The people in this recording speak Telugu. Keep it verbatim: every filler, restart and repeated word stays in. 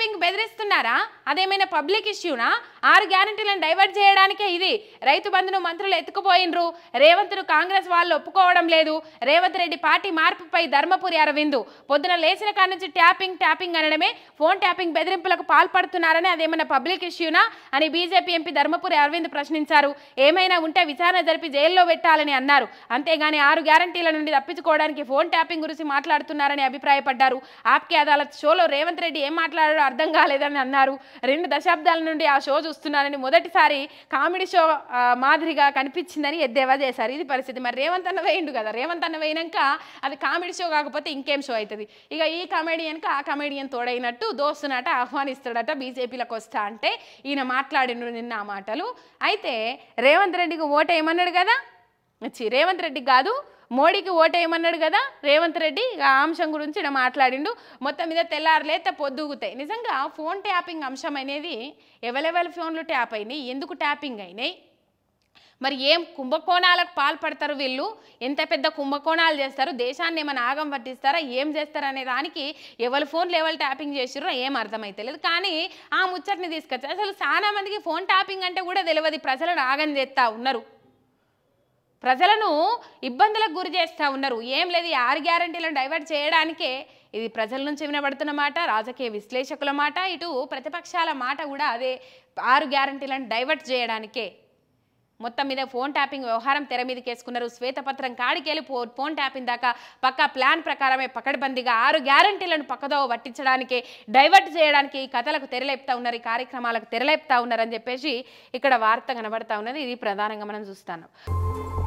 ట్యాపింగ్ బెదిరిస్తున్నారా? అదేమైనా పబ్లిక్ ఇష్యూనా? ఆరు గ్యారెంటీలను డైవర్ట్ చేయడానికే ఇది. రైతు బంధును మంత్రులు ఎత్తుకుపోయినరు, రేవంత్ను కాంగ్రెస్ వాళ్ళు ఒప్పుకోవడం లేదు. రేవంత్ రెడ్డి పార్టీ మార్పుపై ధర్మపురి అరవిందు పొద్దున లేచిన కాడి నుంచి ట్యాపింగ్ ట్యాపింగ్ అనడమే, ఫోన్ ట్యాపింగ్ బెదిరింపులకు పాల్పడుతున్నారని అదేమైనా పబ్లిక్ ఇష్యూనా అని బీజేపీ ఎంపీ ధర్మపురి అరవింద్ ప్రశ్నించారు. ఏమైనా ఉంటే విచారణ జరిపి జైల్లో పెట్టాలని అన్నారు. అంతేగాని ఆరు గ్యారెంటీల నుండి తప్పించుకోవడానికి ఫోన్ ట్యాపింగ్ గురించి మాట్లాడుతున్నారని అభిప్రాయపడ్డారు. ఆప్కే అదాలత్ షోలో రేవంత్ రెడ్డి ఏం మాట్లాడారో అర్థం కాలేదని అన్నారు. రెండు దశాబ్దాల నుండి ఆ షో చూస్తున్నారని, మొదటిసారి కామెడీ షో మాదిరిగా కనిపించిందని ఎద్దేవా చేశారు. ఇది పరిస్థితి. మరి రేవంత్ అన్న వేయండు కదా, రేవంత్ అన్న వేయినాక అది కామెడీ షో కాకపోతే ఇంకేం షో అవుతుంది? ఇక ఈ కామెడియన్కి ఆ కామెడియన్ తోడైనట్టు దోస్తునట ఆహ్వానిస్తాడట బీజేపీలకు వస్తా అంటే ఈయన మాట్లాడిండు నిన్న ఆ మాటలు. అయితే రేవంత్ రెడ్డికి ఓటు ఏమన్నాడు కదా, వచ్చి రేవంత్ రెడ్డి కాదు మోడీకి ఓటేయమన్నాడు కదా రేవంత్ రెడ్డి. ఆ అంశం గురించి ఇక్కడ మాట్లాడిండు. మొత్తం మీద తెల్లారులేత పొద్దుగుతాయి. నిజంగా ఫోన్ ట్యాపింగ్ అంశం అనేది ఎవరెవరి ఫోన్లు ట్యాప్ అయినాయి, ఎందుకు ట్యాపింగ్ అయినాయి, మరి ఏం కుంభకోణాలకు పాల్పడతారు వీళ్ళు, ఎంత పెద్ద కుంభకోణాలు చేస్తారు, దేశాన్ని ఏమైనా ఆగం పట్టిస్తారా, ఏం చేస్తారు అనే దానికి ఎవరి ఫోన్లు ఎవరు ట్యాపింగ్ చేసిర్రో ఏం అర్థమైతలేదు. కానీ ఆ ముచ్చట్ని తీసుకొచ్చారు. అసలు చాలా మందికి ఫోన్ ట్యాపింగ్ అంటే కూడా తెలియదు. ప్రజలను ఆగం చేస్తూ ఉన్నారు, ప్రజలను ఇబ్బందులకు గురి చేస్తూ ఉన్నారు. ఏం లేదు, ఈ ఆరు గ్యారెంటీలను డైవర్ట్ చేయడానికే ఇది ప్రజల నుంచి వినబడుతున్న మాట, రాజకీయ విశ్లేషకుల మాట, ఇటు ప్రతిపక్షాల మాట కూడా అదే. ఆరు గ్యారెంటీలను డైవర్ట్ చేయడానికే మొత్తం మీద ఫోన్ ట్యాపింగ్ వ్యవహారం తెర మీదకి వేసుకున్నారు. శ్వేతపత్రం కాడికెళ్ళి ఫోన్ ట్యాపింగ్ దాకా పక్కా ప్లాన్ ప్రకారమే పకడ్బందీగా ఆరు గ్యారెంటీలను పక్కదోవ పట్టించడానికి, డైవర్ట్ చేయడానికి ఈ కథలకు తెరలేపుతా ఉన్నారు, ఈ కార్యక్రమాలకు తెరలేపుతా ఉన్నారని చెప్పేసి ఇక్కడ వార్త కనబడతా ఉన్నది. ఇది ప్రధానంగా మనం చూస్తాను.